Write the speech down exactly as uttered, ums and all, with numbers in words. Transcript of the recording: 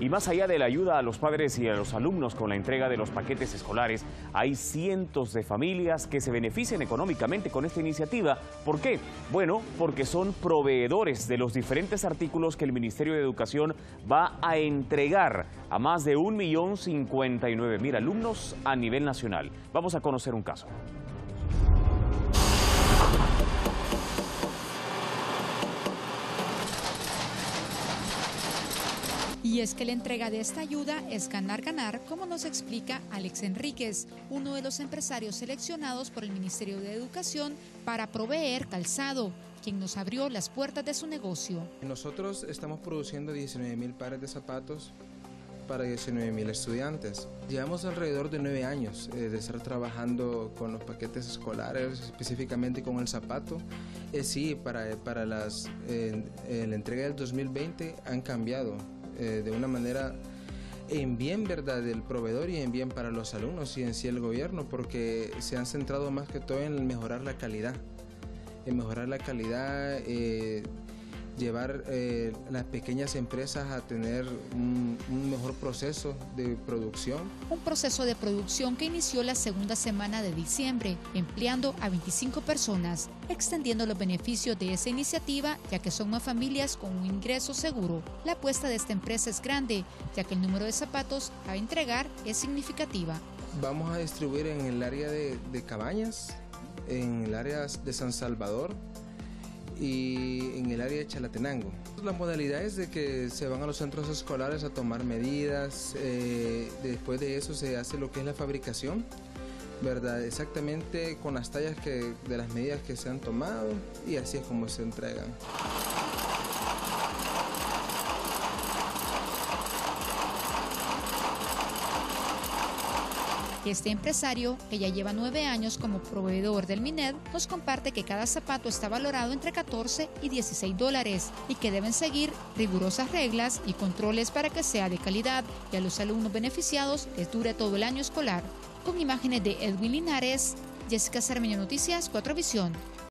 Y más allá de la ayuda a los padres y a los alumnos con la entrega de los paquetes escolares, hay cientos de familias que se benefician económicamente con esta iniciativa. ¿Por qué? Bueno, porque son proveedores de los diferentes artículos que el Ministerio de Educación va a entregar a más de un millón cincuenta y nueve mil alumnos a nivel nacional. Vamos a conocer un caso. Y es que la entrega de esta ayuda es ganar-ganar, como nos explica Alex Enríquez, uno de los empresarios seleccionados por el Ministerio de Educación para proveer calzado, quien nos abrió las puertas de su negocio. Nosotros estamos produciendo diecinueve mil pares de zapatos para diecinueve mil estudiantes. Llevamos alrededor de nueve años eh, de estar trabajando con los paquetes escolares, específicamente con el zapato. Eh, sí, para, para las, eh, eh, la entrega del dos mil veinte han cambiado eh, de una manera en bien, ¿verdad?, del proveedor y en bien para los alumnos y en sí el gobierno, porque se han centrado más que todo en mejorar la calidad, en mejorar la calidad, eh, llevar eh, las pequeñas empresas a tener un, un mejor proceso de producción. Un proceso de producción que inició la segunda semana de diciembre, empleando a veinticinco personas, extendiendo los beneficios de esa iniciativa, ya que son más familias con un ingreso seguro. La apuesta de esta empresa es grande, ya que el número de zapatos a entregar es significativa. Vamos a distribuir en el área de, de Cabañas, en el área de San Salvador y en el área de Chalatenango. La modalidad es de que se van a los centros escolares a tomar medidas, eh, después de eso se hace lo que es la fabricación, ¿verdad?, exactamente con las tallas que, de las medidas que se han tomado, y así es como se entregan. Este empresario, que ya lleva nueve años como proveedor del MINED, nos comparte que cada zapato está valorado entre catorce y dieciséis dólares y que deben seguir rigurosas reglas y controles para que sea de calidad y a los alumnos beneficiados les dure todo el año escolar. Con imágenes de Edwin Linares, Jessica Cermeño, Noticias cuatro Visión.